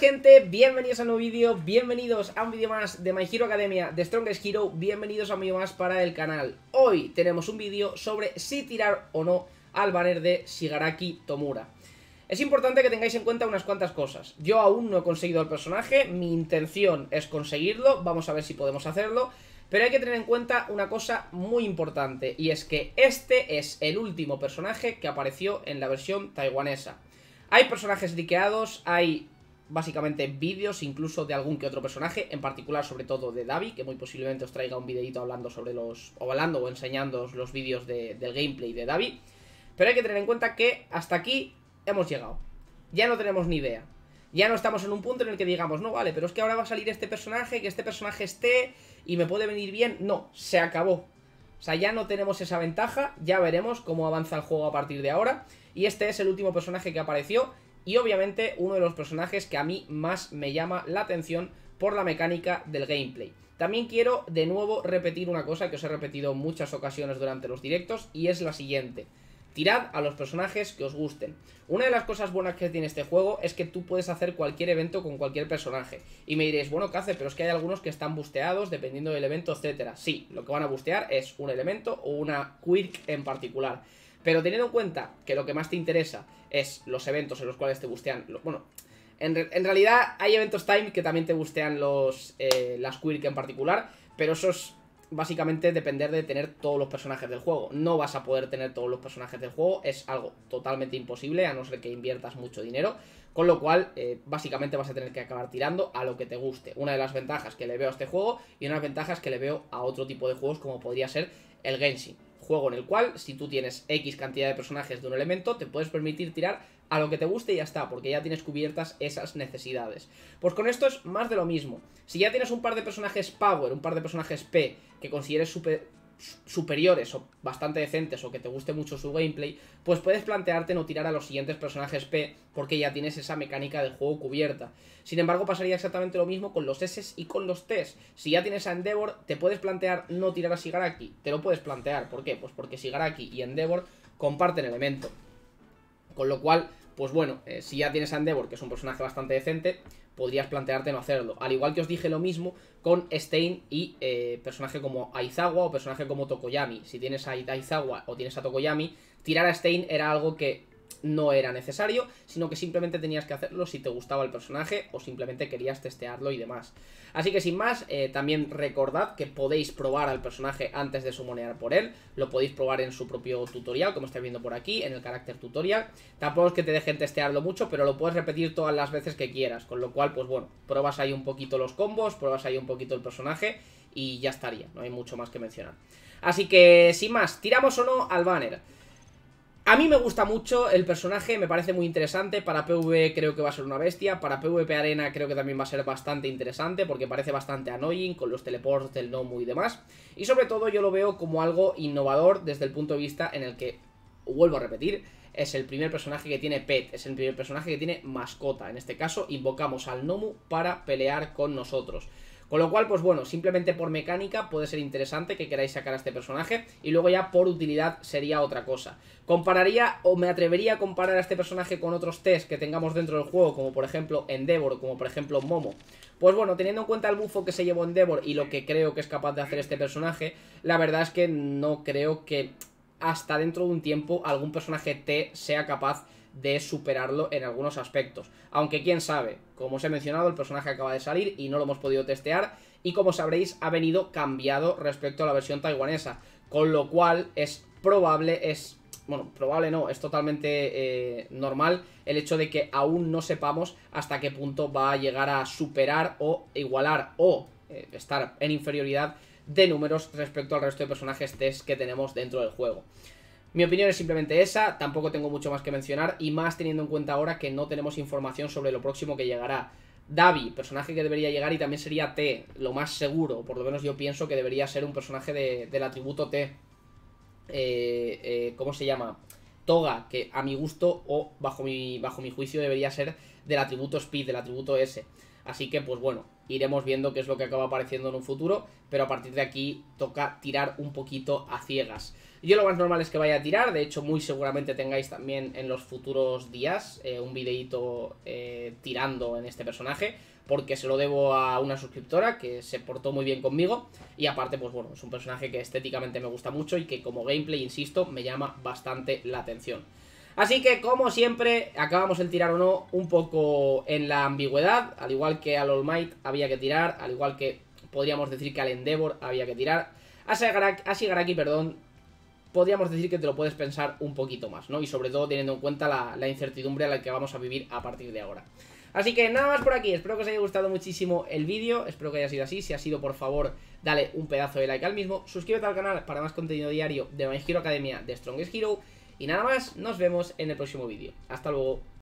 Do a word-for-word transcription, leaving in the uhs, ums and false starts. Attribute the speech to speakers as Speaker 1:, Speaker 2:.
Speaker 1: gente, bienvenidos a un nuevo vídeo, bienvenidos a un vídeo más de My Hero Academia, de Strongest Hero, bienvenidos a un vídeo más para el canal. Hoy tenemos un vídeo sobre si tirar o no al banner de Shigaraki Tomura. Es importante que tengáis en cuenta unas cuantas cosas. Yo aún no he conseguido el personaje, mi intención es conseguirlo, vamos a ver si podemos hacerlo. Pero hay que tener en cuenta una cosa muy importante, y es que este es el último personaje que apareció en la versión taiwanesa. Hay personajes liqueados, hay básicamente vídeos incluso de algún que otro personaje, en particular sobre todo de Dabi, que muy posiblemente os traiga un videito hablando sobre los, o hablando o enseñándoos los vídeos de, del gameplay de Dabi. Pero hay que tener en cuenta que hasta aquí hemos llegado, ya no tenemos ni idea. Ya no estamos en un punto en el que digamos, no vale, pero es que ahora va a salir este personaje, que este personaje esté y me puede venir bien. No, se acabó. O sea, ya no tenemos esa ventaja, ya veremos cómo avanza el juego a partir de ahora. Y este es el último personaje que apareció y obviamente uno de los personajes que a mí más me llama la atención por la mecánica del gameplay. También quiero de nuevo repetir una cosa que os he repetido en muchas ocasiones durante los directos, y es la siguiente: tirad a los personajes que os gusten. Una de las cosas buenas que tiene este juego es que tú puedes hacer cualquier evento con cualquier personaje. Y me diréis, bueno, ¿qué hace? Pero es que hay algunos que están busteados dependiendo del evento, etcétera. Sí, lo que van a bustear es un elemento o una quirk en particular. Pero teniendo en cuenta que lo que más te interesa es los eventos en los cuales te bustean... Bueno, en, re en realidad hay eventos time que también te bustean los, eh, las quirk en particular, pero eso es básicamente depender de tener todos los personajes del juego. No vas a poder tener todos los personajes del juego, es algo totalmente imposible, a no ser que inviertas mucho dinero, con lo cual eh, básicamente vas a tener que acabar tirando a lo que te guste. Una de las ventajas que le veo a este juego y una de las ventajas que le veo a otro tipo de juegos como podría ser el Genshin. Juego en el cual, si tú tienes X cantidad de personajes de un elemento, te puedes permitir tirar a lo que te guste y ya está, porque ya tienes cubiertas esas necesidades. Pues con esto es más de lo mismo. Si ya tienes un par de personajes Power, un par de personajes P, que consideres super, superiores o bastante decentes, o que te guste mucho su gameplay, pues puedes plantearte no tirar a los siguientes personajes P, porque ya tienes esa mecánica del juego cubierta. Sin embargo, pasaría exactamente lo mismo con los S y con los Ts. Si ya tienes a Endeavor, te puedes plantear no tirar a Shigaraki. Te lo puedes plantear. ¿Por qué? Pues porque Shigaraki y Endeavor comparten elemento. Con lo cual, pues bueno, eh, si ya tienes a Endeavor, que es un personaje bastante decente, podrías plantearte no hacerlo. Al igual que os dije lo mismo con Stein y eh, personaje como Aizawa o personaje como Tokoyami. Si tienes a Aizawa o tienes a Tokoyami, tirar a Stein era algo que no era necesario, sino que simplemente tenías que hacerlo si te gustaba el personaje o simplemente querías testearlo y demás. Así que sin más, eh, también recordad que podéis probar al personaje antes de sumonear por él. Lo podéis probar en su propio tutorial, como estáis viendo por aquí, en el carácter tutorial. Tampoco es que te dejen testearlo mucho, pero lo puedes repetir todas las veces que quieras. Con lo cual, pues bueno, pruebas ahí un poquito los combos, pruebas ahí un poquito el personaje y ya estaría, no hay mucho más que mencionar. Así que sin más, ¿tiramos o no al banner? A mí me gusta mucho el personaje, me parece muy interesante. Para PvE creo que va a ser una bestia. Para PvP Arena creo que también va a ser bastante interesante, porque parece bastante annoying con los teleports del Nomu y demás. Y sobre todo yo lo veo como algo innovador desde el punto de vista en el que, vuelvo a repetir, es el primer personaje que tiene pet, es el primer personaje que tiene mascota. En este caso invocamos al Nomu para pelear con nosotros. Con lo cual, pues bueno, simplemente por mecánica puede ser interesante que queráis sacar a este personaje, y luego ya por utilidad sería otra cosa. Compararía o me atrevería a comparar a este personaje con otros test que tengamos dentro del juego, como por ejemplo Endeavor o como por ejemplo Momo. Pues bueno, teniendo en cuenta el bufo que se llevó Endeavor y lo que creo que es capaz de hacer este personaje, la verdad es que no creo que hasta dentro de un tiempo algún personaje T sea capaz de superarlo en algunos aspectos. Aunque quién sabe, como os he mencionado, el personaje acaba de salir y no lo hemos podido testear, y como sabréis ha venido cambiado respecto a la versión taiwanesa, con lo cual es probable, es... bueno, probable no, es totalmente eh, normal el hecho de que aún no sepamos hasta qué punto va a llegar a superar o igualar o eh, estar en inferioridad de números respecto al resto de personajes test que tenemos dentro del juego. Mi opinión es simplemente esa, tampoco tengo mucho más que mencionar, y más teniendo en cuenta ahora que no tenemos información sobre lo próximo que llegará. Dabi, personaje que debería llegar, y también sería T, lo más seguro, por lo menos yo pienso que debería ser un personaje de, del atributo T. Eh, eh, ¿Cómo se llama? Toga, que a mi gusto o bajo mi, bajo mi juicio debería ser del atributo Speed, del atributo S. Así que pues bueno, iremos viendo qué es lo que acaba apareciendo en un futuro, pero a partir de aquí toca tirar un poquito a ciegas. Yo lo más normal es que vaya a tirar, de hecho muy seguramente tengáis también en los futuros días eh, un videíto eh, tirando en este personaje, porque se lo debo a una suscriptora que se portó muy bien conmigo, y aparte pues bueno, es un personaje que estéticamente me gusta mucho y que como gameplay, insisto, me llama bastante la atención. Así que, como siempre, acabamos el tirar o no un poco en la ambigüedad. Al igual que al All Might había que tirar, al igual que podríamos decir que al Endeavor había que tirar, a Shigaraki, a Shigaraki, perdón, podríamos decir que te lo puedes pensar un poquito más, ¿no? Y sobre todo teniendo en cuenta la, la incertidumbre a la que vamos a vivir a partir de ahora. Así que nada más por aquí, espero que os haya gustado muchísimo el vídeo, espero que haya sido así. Si ha sido, por favor, dale un pedazo de like al mismo, suscríbete al canal para más contenido diario de My Hero Academia de Strongest Hero. Y nada más, nos vemos en el próximo vídeo. Hasta luego.